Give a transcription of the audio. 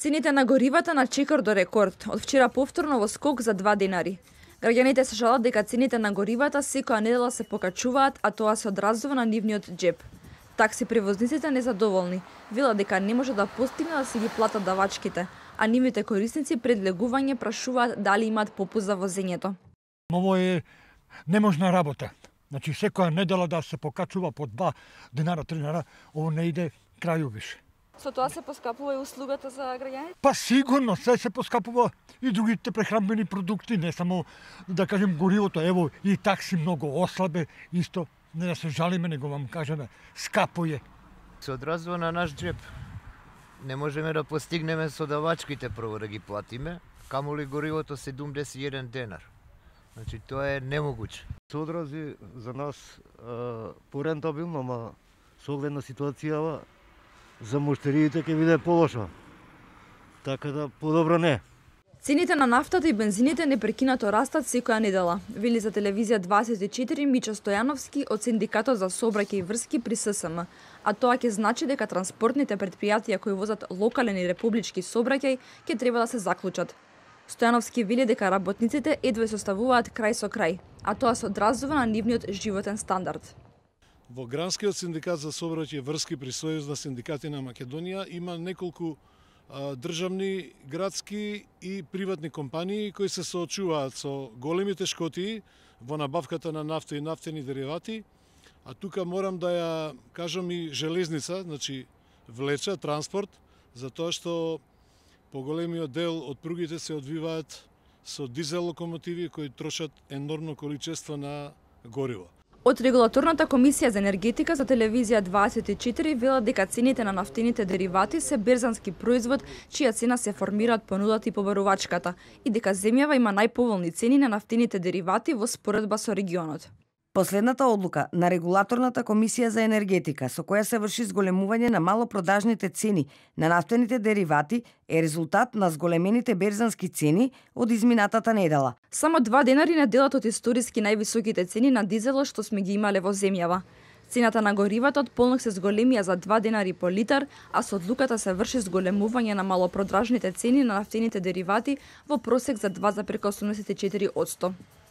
Цените на горивата на чекор до рекорд. Од вчера повторно во скок за 2 денари. Граѓаните се жалат дека цените на горивата секоја недела се покачуваат, а тоа се одразува на нивниот џеб. Такси превозниците незадоволни, велат дека не може да постигне да си ги платат давачките, а нивните корисници пред легување прашуваат дали имаат попуст за возењето. Ово е неможна работа. Значи секоја недела да се покачува по 2 денара, 3 денара, ово не иде крају више. Со тоа се поскапува и услугата за граѓаните? Па сигурно, се поскапува и другите прехранбени продукти, не само да кажем горивото, ево и такси многу ослабе, исто не да се жалиме, него вам кажеме, скапо е. Се одразува на наш џеб. Не можеме да постигнеме со давачките прво да ги платиме, камоли горивото 71 денар. Значи тоа е немогуче. Се одрази за нас порентабилно, ама со оглед на ситуацијава за муштериите ќе биде полошо. Така да подобро не. Цените на нафтата и бензините непрекинато растат секоја недела, вели за телевизија 24 Мичо Стојановски од Синдикатот за сообраќај и врски при ССМ, а тоа ќе значи дека транспортните претпријатија кои возат локален и републички сообраќај ќе треба да се заклучат. Стојановски вели дека работниците едва составуваат крај со крај, а тоа се одразува на нивниот животен стандард. Во Гранскиот синдикат за сообраќај и врски при Сојуз на синдикати на Македонија има неколку државни, градски и приватни компании кои се соочуваат со големи тешкоти во набавката на нафта и нафтени деривати, а тука морам да ја кажам и железница, значи влеча, транспорт, затоа што поголемиот дел од пругите се одвиваат со дизел локомотиви кои трошат енормно количество на гориво. Од Регулаторната комисија за енергетика за телевизија 24 велат дека цените на нафтените деривати се берзански производ чија цена се формира од понудата и побарувачката и дека земјава има најповолни цени на нафтените деривати во споредба со регионот. Последната одлука на Регулаторната комисија за енергетика со која се врши зголемување на малопродажните цени на нафтените деривати е резултат на зголемените берзански цени од изминатата недела. Само 2 денари на делат од историски највисоките цени на дизелот што сме ги имале во земјава. Цената на горивата од полнок се зголемија за 2 денари по литар, а со одлуката се врши зголемување на малопродажните цени на нафтените деривати во просек за 2,84%.